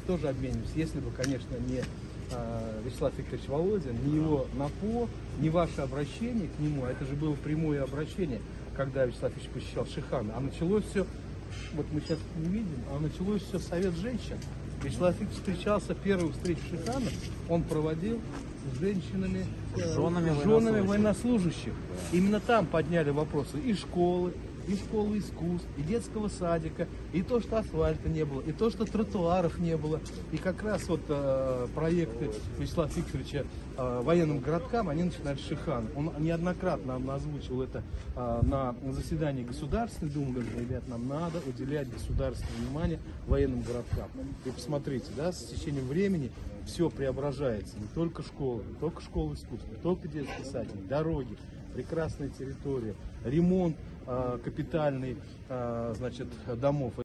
тоже обменивались, если бы, конечно, не Вячеслав Викторович Володин, не его НАПО, не ваше обращение к нему, это же было прямое обращение, когда Вячеслав Викторович посещал Шихана, а началось все, вот мы сейчас не видим, а началось все Совет женщин. Вячеслав Викторович встречался, первую встречу Шихана он проводил с женщинами, с женами военнослужащих. Именно там подняли вопросы и школы искусств, и детского садика, и то, что асфальта не было, и то, что тротуаров не было. И как раз вот проекты Вячеслава Викторовича военным городкам, они начинали с Шихана. Он неоднократно нам озвучил это на заседании Государственной Думы, говорит, ребят, нам надо уделять государственное внимание военным городкам. И посмотрите, да, с течением времени все преображается. Не только школы, не только школы искусств, не только детский садик, дороги, прекрасная территория, ремонт капитальный, значит, домов.